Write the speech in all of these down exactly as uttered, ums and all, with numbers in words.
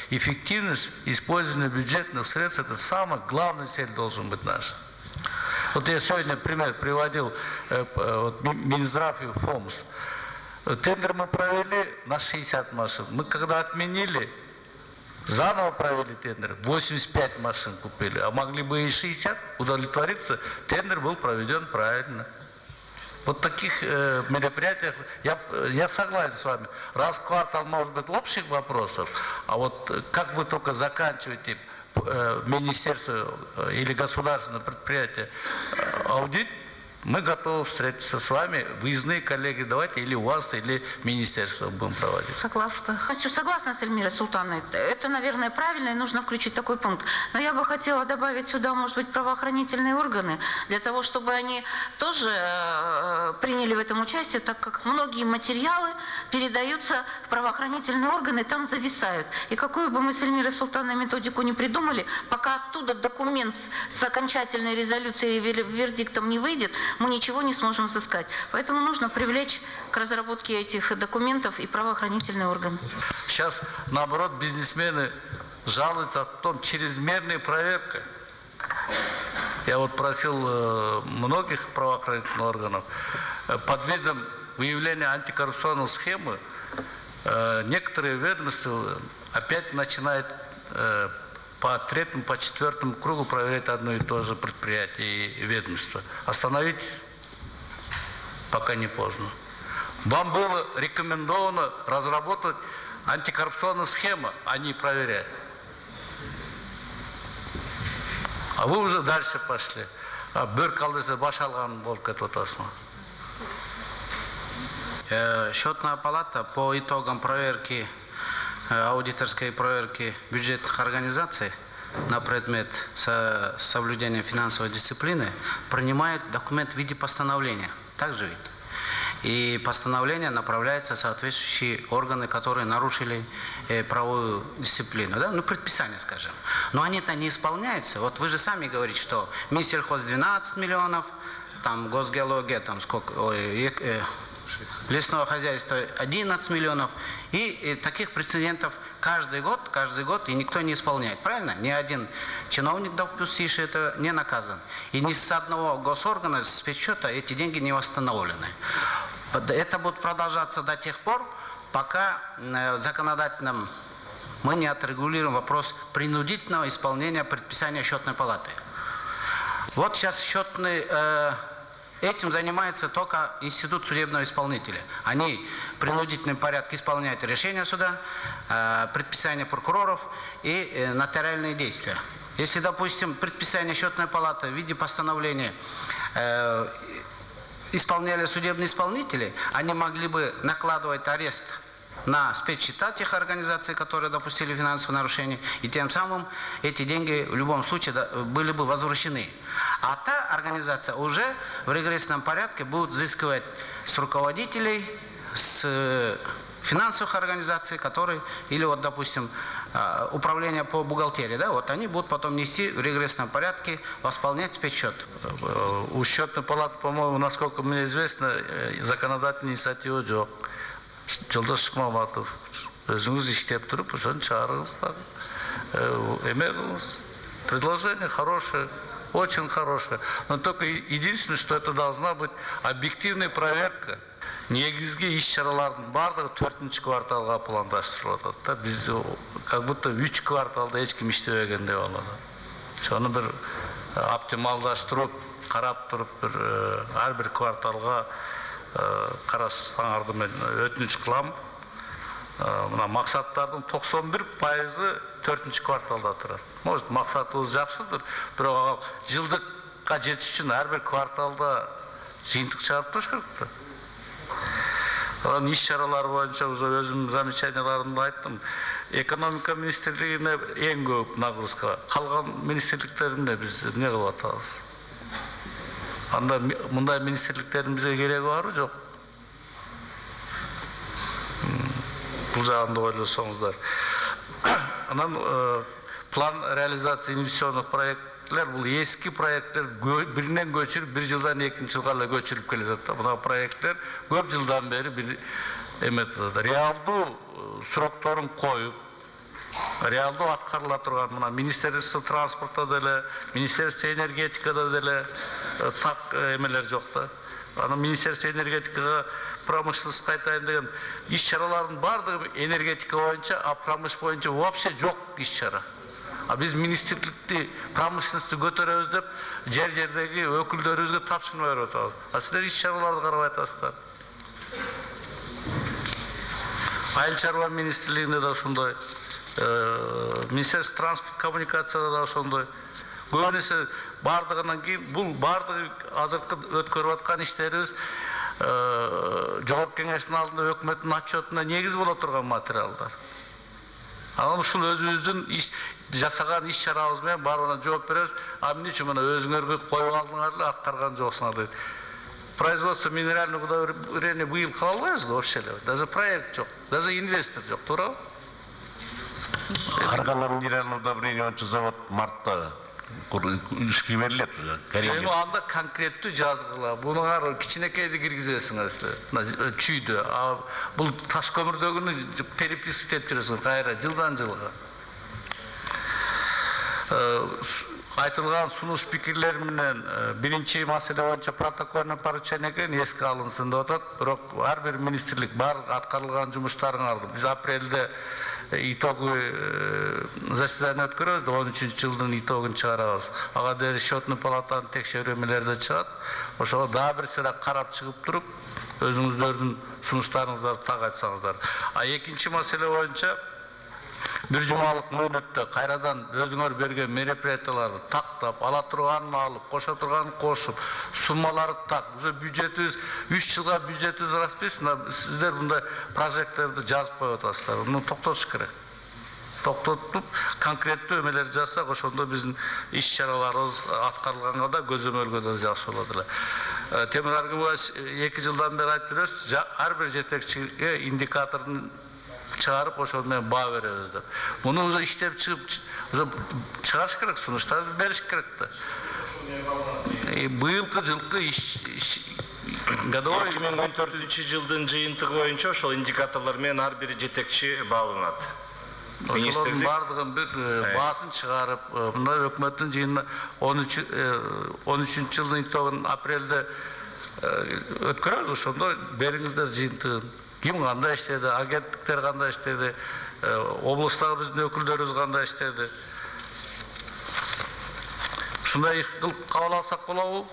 эффективность использования бюджетных средств – это самая главная цель должен быть наша. Вот я сегодня пример приводил, э, вот, Минздрав и ФОМС. Тендер мы провели на шестьдесят машин. Мы когда отменили, заново провели тендер, восемьдесят пять машин купили, а могли бы и шестьдесят удовлетвориться, тендер был проведен правильно. Вот таких э, мероприятиях, я, я согласен с вами, раз в квартал может быть общих вопросов, а вот как вы только заканчиваете э, министерство э, или государственное предприятие э, аудит, мы готовы встретиться с вами, выездные коллеги, давайте или у вас, или министерство будем проводить. Согласна. Хочу согласна с Эльмирой Султановной. Это, наверное, правильно, и нужно включить такой пункт. Но я бы хотела добавить сюда, может быть, правоохранительные органы, для того, чтобы они тоже э, приняли в этом участие, так как многие материалы передаются в правоохранительные органы, там зависают. И какую бы мы с Эльмирой Султановной методику не придумали, пока оттуда документ с окончательной резолюцией и вердиктом не выйдет, мы ничего не сможем взыскать. Поэтому нужно привлечь к разработке этих документов и правоохранительные органы. Сейчас, наоборот, бизнесмены жалуются о том, чрезмерная проверка. Я вот просил многих правоохранительных органов, под видом выявления антикоррупционной схемы, некоторые ведомства опять начинают по третьему, по четвертому кругу проверять одно и то же предприятие и ведомство. Остановитесь, пока не поздно. Вам было рекомендовано разработать антикоррупционную схему, а не проверять. А вы уже дальше пошли. Счетная палата по итогам проверки, аудиторской проверки бюджетных организаций на предмет соблюдения финансовой дисциплины принимает документ в виде постановления. Так же ведь? И постановление направляется в соответствующие органы, которые нарушили э, правовую дисциплину. Да? Ну, предписание, скажем. Но они-то не исполняются. Вот вы же сами говорите, что Минсельхоз двенадцать миллионов, там Госгеология, там сколько... Ой, э, лесного хозяйства одиннадцать миллионов. И, и таких прецедентов каждый год, каждый год, и никто не исполняет. Правильно? Ни один чиновник, допустивший это, не наказан. И ни с одного госоргана, с спецсчета эти деньги не восстановлены. Это будет продолжаться до тех пор, пока в законодательном мы не отрегулируем вопрос принудительного исполнения предписания счетной палаты. Вот сейчас счетный... Э, Этим занимается только институт судебного исполнителя. Они в принудительном порядке исполняют решения суда, предписания прокуроров и нотариальные действия. Если, допустим, предписание счетной палаты в виде постановления исполняли судебные исполнители, они могли бы накладывать арест на спецсчета тех организаций, которые допустили финансовые нарушения, и тем самым эти деньги в любом случае были бы возвращены. А та организация уже в регрессном порядке будет взыскивать с руководителей, с финансовых организаций, которые, или вот, допустим, управление по бухгалтерии, да, вот они будут потом нести в регрессном порядке, восполнять спецсчет. У счетной палаты, по-моему, насколько мне известно, законодательная инициатива жоқ. Жолдаш Шыкмаматов, өзіңіз иштеп тұрып, ошоны чыгарыңыздар. Эме кылыңыз. Предложение хорошее, очень хорошее. Но только единственное, что это должна быть объективная проверка. Негизги иш-чаралардын бардыгы төртүнчү кварталга пландаштырылып атат да. Биз как будто үч кварталда эч ким иштебеген деп алат. Сону бир оптималдаштырып, карап туруп, бир ар бир кварталга карашсаңарды мен өтүнүч кылам. Мына максаттардын токсон бир пайызы төртүнчү кварталда турат. Может, максатыбыз жакшыдыр, бирок жылдыкка жетиш үчүн ар бир кварталда жыйынтык чыгарып туруш керек. Анан иш-чаралар боюнча уже өзүм замечанияларымды айттым. Экономика министрлигине эң көп нагрузка, калган министрликтерине биз эмне кылып атабыз? Анда мындай министрликтердин бизге кереги барбы, жок? Бул жагында ойлосоңуздар. Анан план реализации инвестиционных проектлер, бул эски проекттер биринен көчүрүп, бир жылдан экинчи жылга эле көчүрүп келет. Мына проекттер көп жылдан бери бир эме реалдуу срокторун коюп, реалдуу аткарыла турган мына министерство транспорта деле, министерство энергетикада деле так эмелер жок да. Аны министерство энергетикага промышленность кайтайын деген иш чаралардын бардыгы энергетика боюнча, а промыш боюнча вообще жок иш чара. А биз министрликти промышленностьти көтөрөбүз деп жер жердеги өкүлдөрүбүзгө тапшырма берип атабыз. А силер иш чараларды карабай атасыздар. Айыл чарба министрлигинде да ошондой, министерство транспорт коммуникацияда да ошондой. Көбүнесе бардыгынан кийин бул бардыгы азыркы өткөрүп аткан иштерибиз жогорку кеңештин алдында өкмөттүн отчетуна негиз боло турган материалдар. Анан ушул өзүбүздүн жасаган иш чарабыз менен баарына жооп беребиз. А эмне үчүн мына өзүңөргө коюп алдыңар эле аткарган жоксуңар деп. Производство минерального удобрения быйыл кыла албайбыз вообще эле. Даже проект жок, даже инвестор жок, туурабы? Карганда минеральный удобрение завод мартта ишке берилет уже. Эми анда конкреттүү жазгыла. Буну кичинекейди киргизесиңер силер. Чүйдө. А бул таш көмүрдөгүнү переписка этип жүрөсүңөр кайра жылдан жылга. Айтылган сунуш пикирлер менен биринчи маселе боюнча протокольный поручение эске алынсын деп атат. Бирок ар бир министрлик бар аткарылган жумуштарыңарды биз апрелде итоговый заседание өткөрөбүз, он үчүнчү жылдын итогун чыгарабыз. Ага дейин счетный палатанын текшерүүлөрү чыгат. Ошого дагы бир сыйра карап чыгып туруп, өзүңүздөрдүн сунуштарыңыздарды так айтсаңыздар. А экинчи маселе боюнча бир жумалык мөөнөттө кайрадан өзүңөр берген мероприятияларды тактап, ала турганын алып, кошо турганын кошуп, суммаларды так. Уже бюджетибиз үч жылга бюджетибиз расписано, сиздер мындай прожекторду жазып коюп атасыздар. Муну токтотуш керек. Токтотуп, конкреттүү эмелерди жазсак, ошондо биздин иш чараларыбыз аткарылганга да көзөмөлгө да жакшы болот эле. Темир Аргымбаев эки жылдан бери айтып жүрөбүз, ар бир жетекчиге индикатордун чыгарып ошол менен баа беребиз деп. Муну уже иштеп чыгып, уже чыгаш керек, сунуштарды бериш керек да. Быйылкы жылкы иш годовой эки миң он төртүнчү жылдын жыйынтыгы боюнча ошол индикаторлор менен ар бир жетекчи бааланат. Ошолордун бардыгын бир баасын чыгарып, мындай өкмөттүн жыйынына он үчүнчү жылдын итогун апрелде өткөрөбүз, ошондо бериңиздер жыйынтыгын. Ким кандай иштеди, агенттиктер кандай иштеди, облустагы биздин өкүлдөрүбүз кандай иштеди. Ушундай кылып кабыл алсак болобу?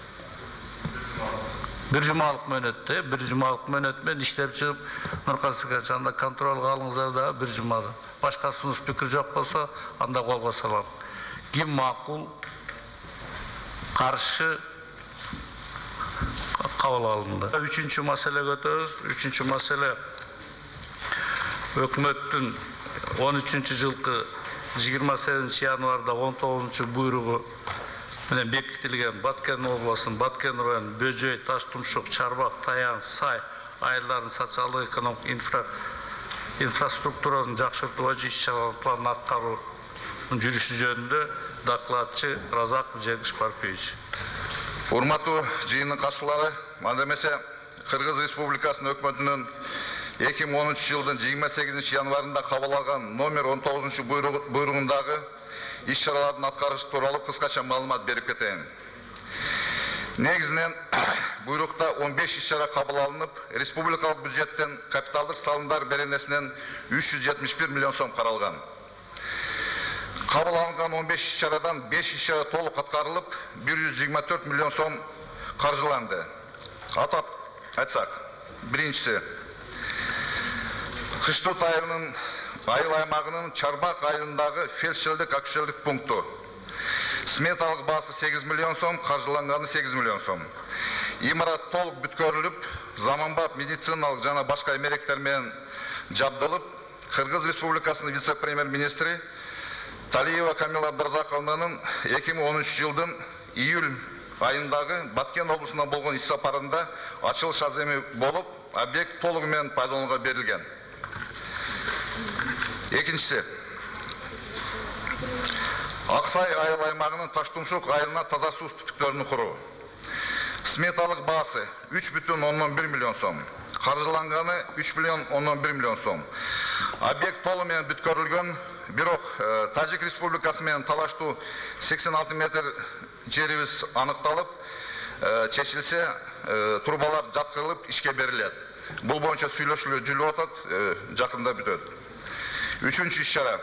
Бир жумалык мөөнөттө, бир жумалык мөөнөт менен иштеп чыгып, Нуркан Сыкач анда контролго алыңыздар да бир жумада. Башка сунуш пикир жок болсо, анда колго салам. Ким макул, каршы кабыл алынды. Үчүнчү маселе көтөрөбүз. Үчүнчү маселе өкмөттүн он үчүнчү жылкы жыйырма сегизинчи январда он тогузунчу буйругу менен бекитилген Баткен областынын Баткен районунун Бөжөй, Таштумшук, Чарбак, Таян, Сай айылдарын социалдык экономик инфра инфраструктурасын жакшыртуу боюнча иш чаралар планын аткаруунун жүрүшү жөнүндө докладчы Разак Жеңиш Парпиевич. Урматтуу жыйындын катчылары, анда эмесе Кыргыз Республикасынын өкмөтүнүн эки миң он үчүнчү жылдын жыйырма сегизинчи январында кабыл алган номер он тогузунчу буйругундагы иш чаралардын аткарышы тууралуу кыскача маалымат берип кетейин. Негизинен буйрукта он беш иш чара кабыл алынып, республикалык бюджеттен капиталдык салымдар беренесинен үч жүз жетимиш бир миллион сом каралган. Кабыл алынган он беш иш чарадан беш иш чара толук аткарылып, бир жүз жыйырма төрт миллион сом каржыланды. Атап айтсак, биринчиси Кыштыут айылынын айыл аймагынын Чарбак айылындагы фельдшерлик акушерлик пункту. Сметалык баасы сегиз миллион сом, каржыланганы сегиз миллион сом. Имарат толук бүткөрүлүп, заманбап медициналык жана башка эмеректер менен жабдылып, Кыргыз Республикасынын вице-премьер-министри Талиева Камила Абдразаковнанын эки миң он үчүнчү жылдын июль айындагы Баткен облусуна болгон иш сапарында ачылыш аземи болуп, объект толугу менен пайдаланууга берилген. Экинчиси, Аксай айыл аймагынын Таштумшук айылына таза суу түтүктөрүн куруу. Сметалык баасы үч бүтүн ондон бир миллион сом, каржыланганы үч миллион ондон бир миллион сом. Объект толугу менен бүткөрүлгөн, бирок Тажик Республикасы менен талаштуу сексен алты метр жерибиз аныкталып, чечилсе, трубалар жаткырылып ишке берилет. Бул боюнча сүйлөшүүлөр жүрүп атат, жакында бүтөт. Үчүнчү иш-чара.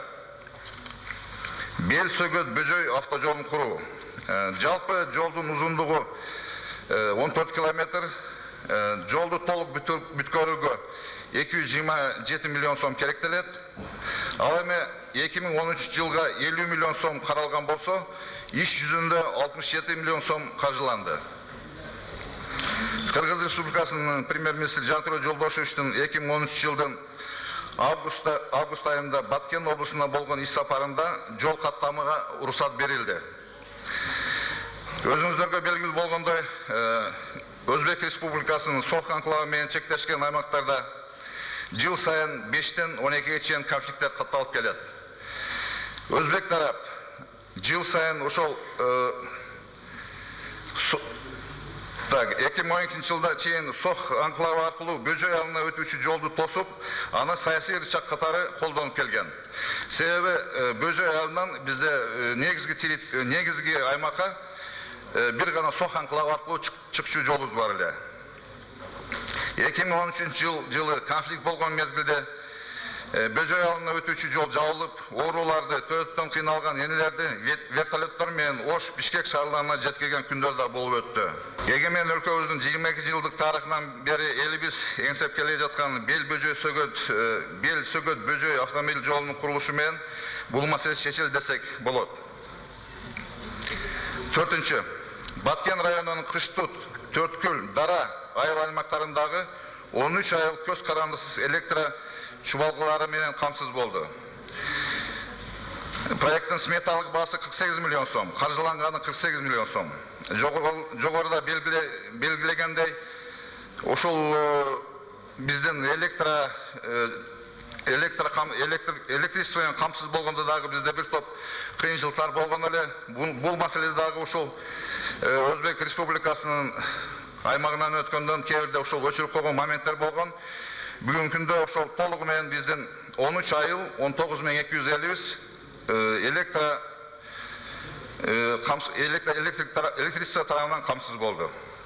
Бел Сөгөт Бөжөй автожолун куруу. Жалпы жолдун узундугу он төрт километр, жолду толук бүткөрүүгө эки жүз жыйырма жети миллион сом керектелет. Ал эми эки миң он үчүнчү жылга элүү миллион сом каралган болсо, иш жүзүндө алтымыш жети миллион сом каржыланды. Кыргыз Республикасынын премьер-министри Жантүрө Жолдошевичтин эки миң он үчүнчү жылдын август айында Баткен облусуна болгон иш сапарында жол каттамага уруксат берилди. Өзүңүздөргө белгилүү болгондой, Өзбек Республикасынын Сох анклавы менен чектешкен аймактарда жыл сайын бештен он экиге чейин конфликттер катталып келет. Өзбек тарап жыл сайын ошол эки миң он экинчи жылда чейин Сох анклавы аркылуу Бөжөй айылына өтүүчү жолду тосуп, аны саясий рычаг катары колдонуп келген. Себеби Бөжөй айылынан бизде негизги негизги аймакка бир гана Сох анклавы аркылуу чыкчу жолубуз бар эле. эки миң он үчүнчү жылы конфликт болгон мезгилде Бөжөй айылына өтүүчү жол жабылып, ооруларды, төрөттөн кыйналган энелерди вертолеттор менен Ош, Бишкек шаарларына жеткирген күндөр да болуп өттү. Эгемен өлкөбүздүн жыйырма эки жылдык тарыхынан бери элибиз эңсеп келе жаткан Бел Бөжөй Сөгөт Бел Сөгөт Бөжөй автомобиль жолунун курулушу менен бул маселе чечилди десек болот. Төртүнчү, Баткен районунун Кыштут, Төрткүл, Дара айыл аймактарындагы он үч айыл көз карандысыз электро чубалгылары менен камсыз болду. Проекттин сметалык баасы кырк сегиз миллион сом, каржыланганы кырк сегиз миллион сом. Жогоруда белгилегендей, ошол биздин электро электричество менен камсыз болгондо дагы бизде бир топ кыйынчылыктар болгон эле. Бул маселеде дагы ошол Өзбек Республикасынын аймагынан өткөндөн кээ бирде ошол өчүрүп койгон моменттер болгон. Бүгүнкү күндө ошол толугу менен биздин он үч айыл он тогуз миң эки жүз элүүбүз электро электричество тарабынан камсыз болду.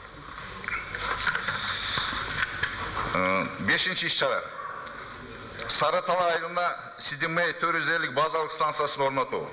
Бешинчи иш-чара. Сары Тала айылына Сидимей төрт жүз элүү базалык станциясын орнотуу.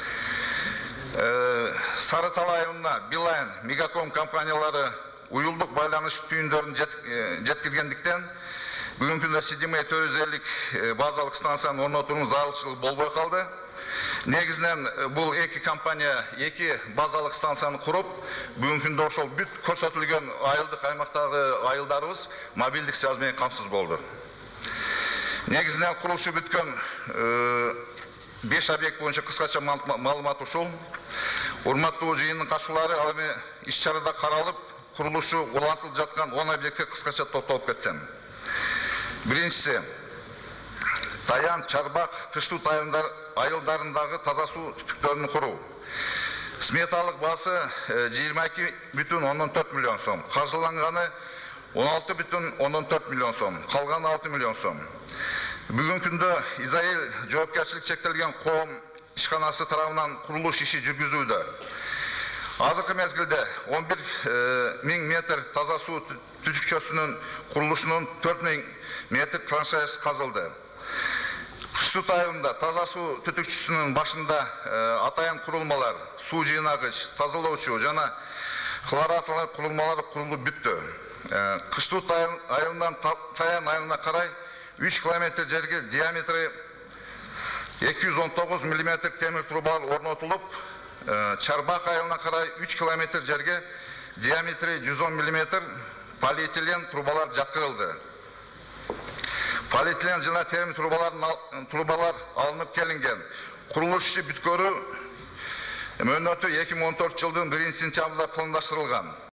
Сары Тала айылына Билайн, Мегаком компаниялары уюлдук байланыш түйүндөрүн жеткиргендиктен бүгүнкү күндө Сидимей төрт жүз элүү базалык станцияны орнотуунун зарылчылыгы болбой калды. Негизинен бул эки компания эки базалык станцияны куруп, бүгүнкү күндө ошол бүт көрсөтүлгөн айылдык аймактагы айылдарыбыз мобилдик связь менен камсыз болду. Негизинен курулушу бүткөн беш объект боюнча кыскача маалымат ушул. Урматтуу жыйындын катчылары, ал эми иш-чарада каралып, курулушу улантылып жаткан он объектке кыскача токтолуп кетсем. Биринчиси, Таян, Чарбак, Кыштут айылдарындагы таза суу түтүктөрүн куруу. Сметалык баасы жыйырма эки бүтүн ондон төрт миллион сом, каржыланганы он алты бүтүн ондон төрт миллион сом, калганы алты миллион сом. Бүгүнкү күндө Израиль жоопкерчилик чектелген коом ишканасы тарабынан курулуш иши жүргүзүүдө. Азыркы мезгилде он бир миң метр таза суу түтүкчөсүнүн курулушунун төрт миң метр траншеясы казылды. Кыштут айылында таза суу түтүкчөсүнүн башында атайын курулмалар, суу жыйнагыч, тазалоочу жана хлораторлар курулмалары курулуп бүттү. Кыштут айылынан Таян айылына карай үч километр жерге диаметри эки жүз он тогуз миллиметр темир трубалар орнотулуп, Чарбак айылына карай үч километр жерге диаметри жүз он миллиметр полиэтилен трубалар жаткырылды. Полиэтилен жана темир трубалар алынып келинген. Курулуш иши бүткөрүү мөөнөтү эки миң он төртүнчү жылдын биринчи сентябрда пландаштырылган.